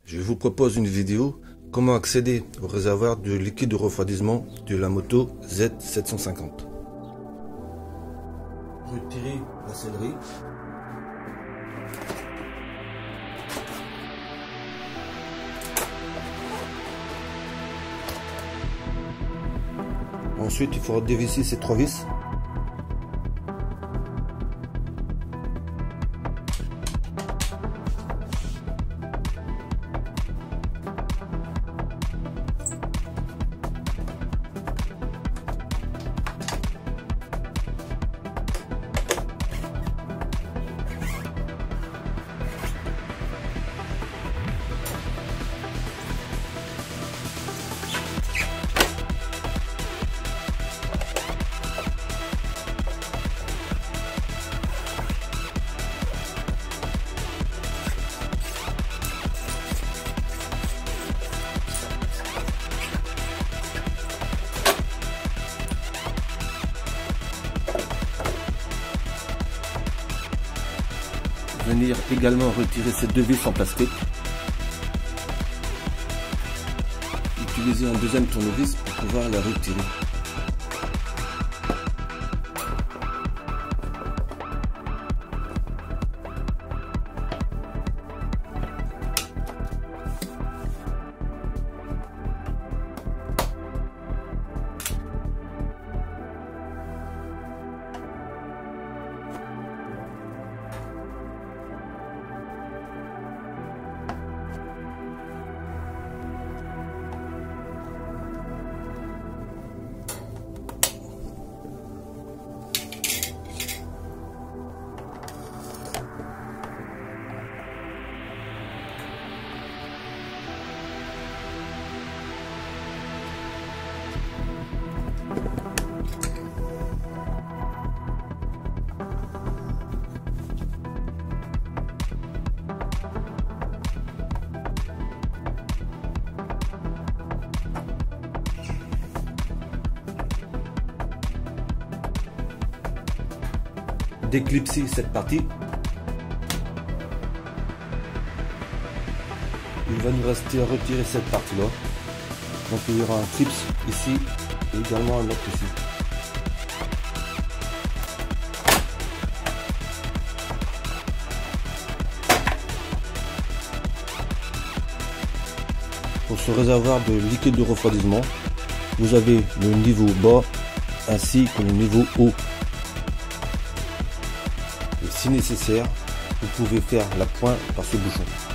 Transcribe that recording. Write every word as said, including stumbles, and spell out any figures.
Je vous propose une vidéo comment accéder au réservoir de liquide de refroidissement de la moto Z sept cent cinquante. Retirez la sellerie. Ensuite, il faudra dévisser ces trois vis. Venir également retirer ces deux vis en plastique. Utiliser un deuxième tournevis pour pouvoir la retirer. Déclipser cette partie. Il va nous rester à retirer cette partie là. Donc il y aura un clips ici et également un autre ici. Pour ce réservoir de liquide de refroidissement, vous avez le niveau bas ainsi que le niveau haut. Et si nécessaire, vous pouvez faire la pointe par ce bouchon.